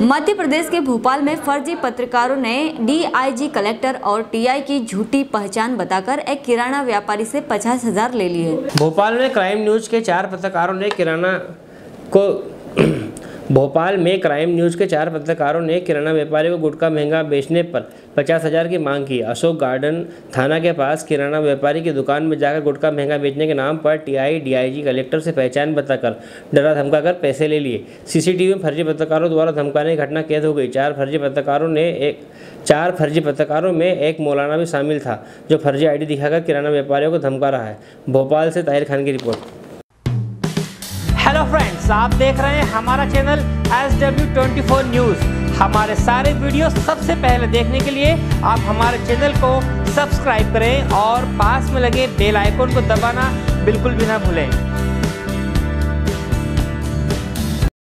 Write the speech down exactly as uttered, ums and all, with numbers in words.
मध्य प्रदेश के भोपाल में फर्जी पत्रकारों ने डीआईजी कलेक्टर और टीआई की झूठी पहचान बताकर एक किराना व्यापारी से पचास हजार ले लिए। भोपाल में क्राइम न्यूज के चार पत्रकारों ने किराना को भोपाल में क्राइम न्यूज़ के चार पत्रकारों ने किराना व्यापारी को गुटखा महंगा बेचने पर पचास हज़ार की मांग की। अशोक गार्डन थाना के पास किराना व्यापारी की दुकान में जाकर गुटखा महंगा बेचने के नाम पर टीआई डीआईजी कलेक्टर से पहचान बताकर डरा धमकाकर पैसे ले लिए। सीसीटीवी में फर्जी पत्रकारों द्वारा धमकाने की घटना कैद हो गई। चार फर्जी पत्रकारों ने एक चार फर्जी पत्रकारों में एक मौलाना भी शामिल था, जो फर्जी आई डी दिखाकर किराना व्यापारियों को धमका रहा है। भोपाल से ताहिर खान की रिपोर्ट। हेलो फ्रेंड्स, आप देख रहे हैं हमारा channel S W twenty four news. हमारे सारे वीडियो सबसे पहले देखने के लिए आप हमारे चैनल को सब्सक्राइब करें और पास में लगे बेल आइकन को दबाना बिल्कुल भी ना भूलें।